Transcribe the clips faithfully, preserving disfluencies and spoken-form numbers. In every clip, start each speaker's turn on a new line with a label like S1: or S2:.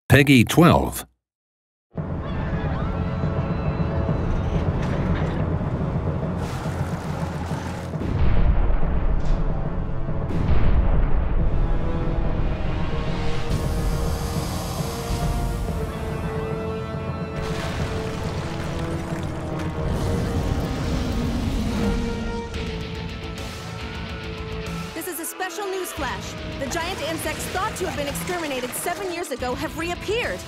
S1: Peggy twelve.
S2: This is a special news flash. The giant insects thought to have been exterminated seven years ago have reappeared.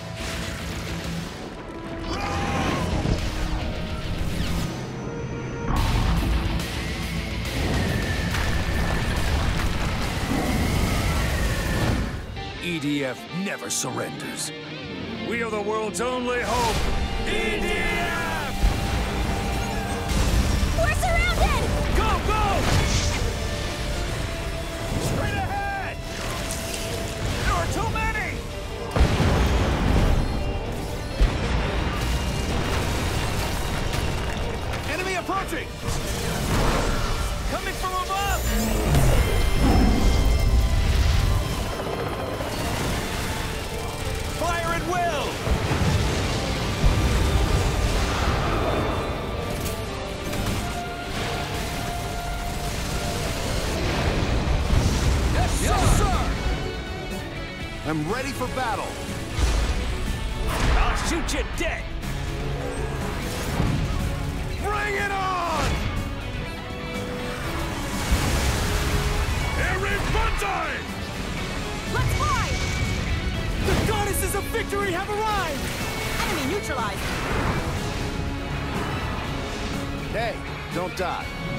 S3: E D F never surrenders. We are the world's only hope. E D F!
S2: We're surrounded!
S3: Go, go! Straight ahead! There are too many! Enemy approaching! Coming from above! Fire at will! Yes, yes sir! I'm ready for battle. I'll shoot you dead! Bring it on! Aaron Buntai!
S2: Let's fly!
S3: The goddesses of victory have arrived!
S2: Enemy neutralized.
S4: Hey, don't die.